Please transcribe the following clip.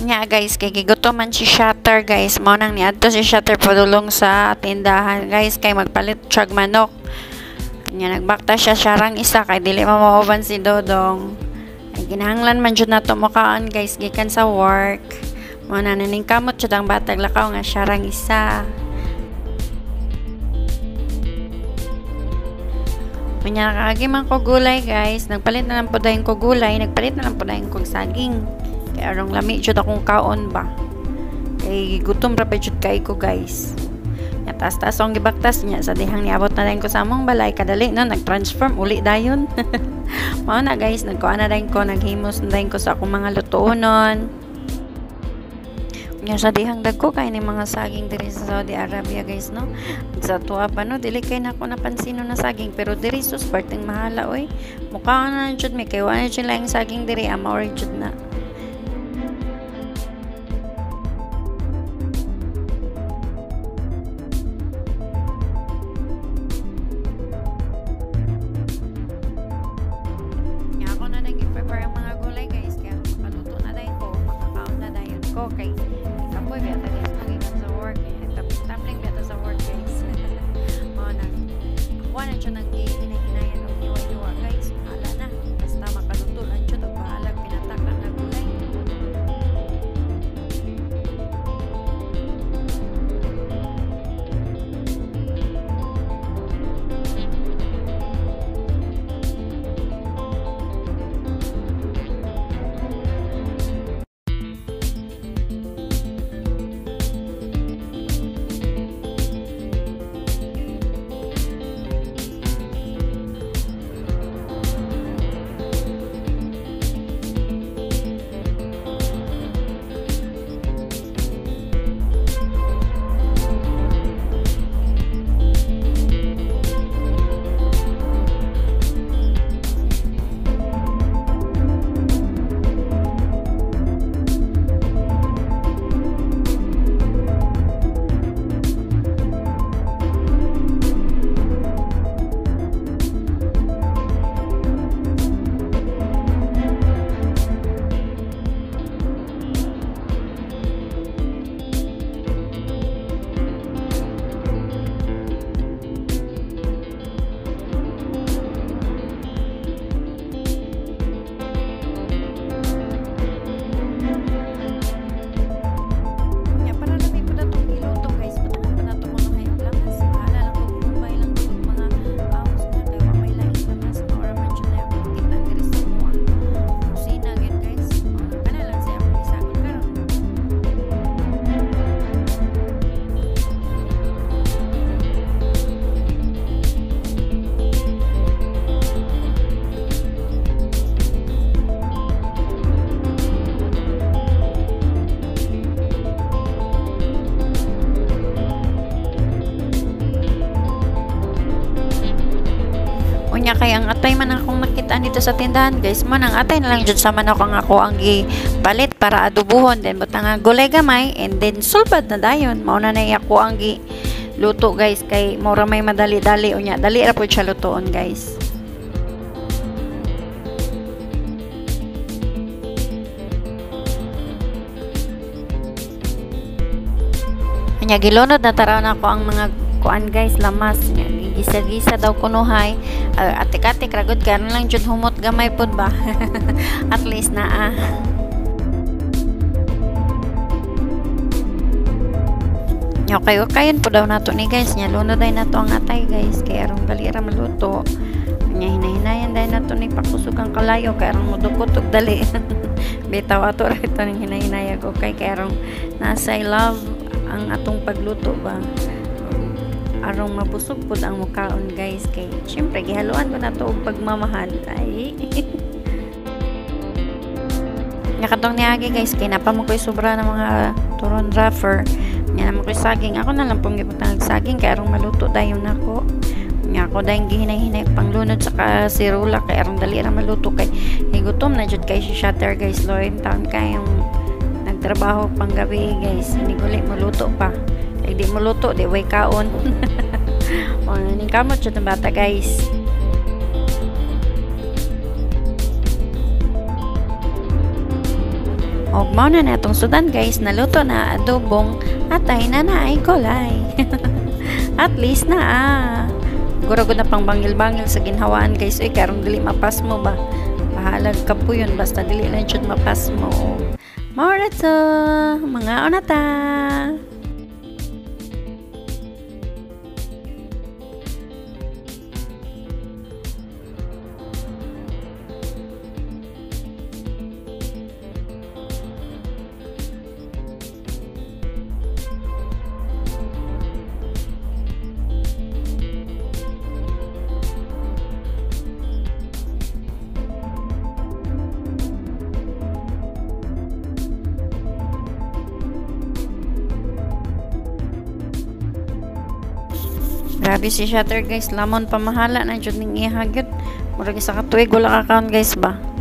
Nya guys, kay gigutom man si Shutter guys. Mao nang niadto si Shutter padulong sa tindahan guys kay magpalit siyag manok. Nya nagbakta siya syarang isa kay dili mamauban si Dodong. Ay ginahanglan man jud nato mokaan guys gikan sa work. Mao na naning kamot jud ang batag lakaw nga syarang isa. Unya kaagi man ko gulay guys. Nagpalit na lang po dayon ko gulay, nagpalit na lang po dayon ko saging. Kaya arong lami jud akong kaon ba. Kay gutom ra pa jud kay ko guys. Nya taas-taas ang gibaktas niya sa dihang niabot na dayon ko sa among balay kadali no nag-transform uli dayon. Mao na guys, nagkuan na dayon ko, naghimos na dayon ko sa akong mga lutuonon. Nya sa dihang dagko kay ni mga saging diri sa Saudi Arabia guys no. Sa tuwa pa no dili kay nako napansin na saging pero diri sus parteng mahala oy. Mukha na jud may kay wala jud lang saging diri ama or jud na. Prepare ang mga gulay guys kaya makaluto na dayon ko, makakaon na dayon ko kay kapoy biya ta guys magikan sa work tapling biya ta sa work guys. Mao na ako na jud nang hinayan og iwa guys, hala na basta makaluto lang jud og bahalag pinatakang na gulay. Unya kay ang atay man akong nakita dito sa tindahan guys mo nang atay na lang jud sa manok ang ako ang gipalit para adubuhon then butang nga gulay gamay and then sulbad na dayon mao na nay ako ang luto guys kay mura may madali-dali unya dali ra pud siya lutoon guys. Unya gilunod na taraw na ako ang mga kuan guys lamas nga gisa-gisa daw kunuhay atik-atik ragod karon lang jud humot gamay pud ba. At least na okay po daw nato ni guys nya lunod ay nato ang atay guys kay arong dali ra maluto nya hinahinayan dai nato ni pakusog ang kalayo kay arong mudukot og dali. Bitaw ato ra ito ning hinahinayag okay kay arong nasa I love ang atong pagluto ba arong mabusog pud ang mukaon guys kay syempre gihaluan ko nato og pagmamahal ay. Nakatong niagi guys kay napa mo koy sobra ng mga turon wrapper nya mo koy saging ako na lang pong gibutang saging kay arong maluto dayon nako nya ako dayon gihinay-hinay panglunod sa sirula kay arong dali ra maluto kay higutom na jud kay si Shutter guys Lord taon kayong nagtrabaho pang gabi guys hindi guli maluto pa kay di maluto di way kaon. O ning kamot jud ng bata guys. Og mao na natong sudan guys, naluto na adobong atay na naay gulay. At least na guragod na pang bangil-bangil sa ginhawaan guys. Uy, karong dili mapas mo ba? Bahalag ka po yun, basta dili lang jud mapas mo. Mora to, mga onata. Grabe si Shutter guys, lamon pamahala na jud ning ihagyot. Murag isa ka tuig wala ka kaon guys ba.